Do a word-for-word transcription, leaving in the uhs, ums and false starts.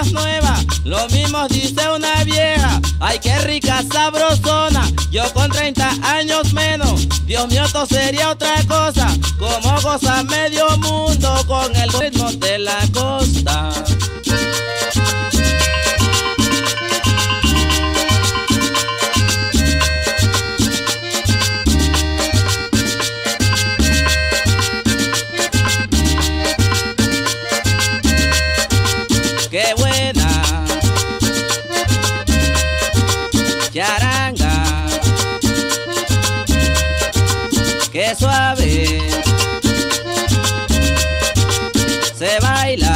más nueva, lo mismo dice una vieja. Ay, qué rica sabrosona, yo con treinta años menos. Dios mío, esto sería otra cosa, como goza medio mundo con el ritmo de la costa. Qué buena charanga, qué suave se baila.